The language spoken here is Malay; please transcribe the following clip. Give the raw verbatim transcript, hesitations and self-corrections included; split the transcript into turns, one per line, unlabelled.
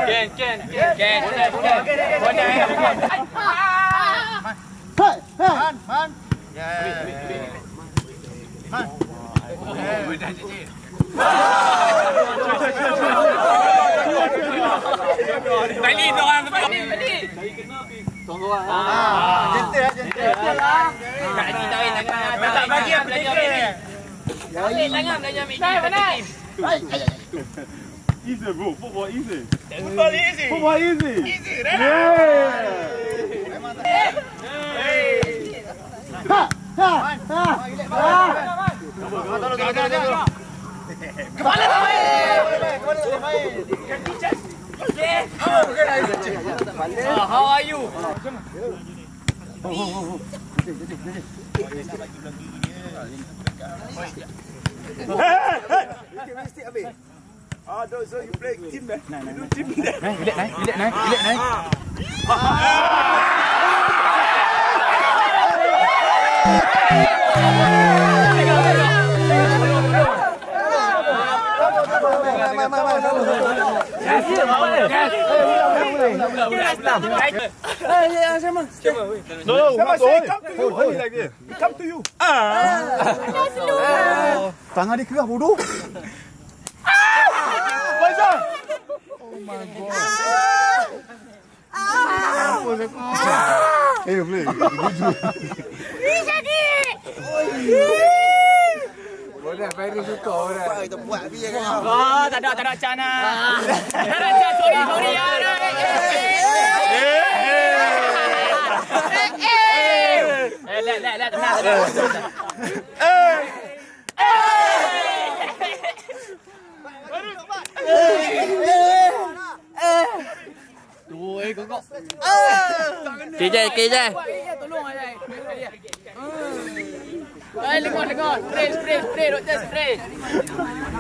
Ken, Ken, Ken. Boleh, boleh. Boleh.
Hai, hai.
Man, man. Ya. Man.
Balik orang balik, balik.
Tunggu ah. Ah, gentle gentle.
Tak lagi tahu tangan.
Tak bagi apa ni.
Tarik tangan belajar ambil team.
Hai.
Easy bro, football easy.
Football easy.
Football easy.
Easy, right?
Yeah.
Ha, ha, ha.
Tolong, tolong, tolong.
Kepala tak main.
Kepala main.
Okay. Ah, how are you?
Mesti habis. Ah, so you play team dah. Nah, nah, team dah.
Naik, relax naik, relax naik, relax naik.
No, no,
Sama
come
saya
to
come to you. Only like this. Come to you.
Tangan dia kerah bodoh.
Faisal.
Oh my god. Eh, boleh.
Ih, jadi.
Boleh, very suka orang. Kita buat biar kan.
Oh, tak ada, tak ada cana. Tak ada cana, sorry, sorry. Eh, lihat, lihat, lihat, tenang.
Eh.
Tu, eh, kau kau. Kejai, kejai. Tolong aja. Eh, lengon, lengon. Spray, spray, spray, doktor spray.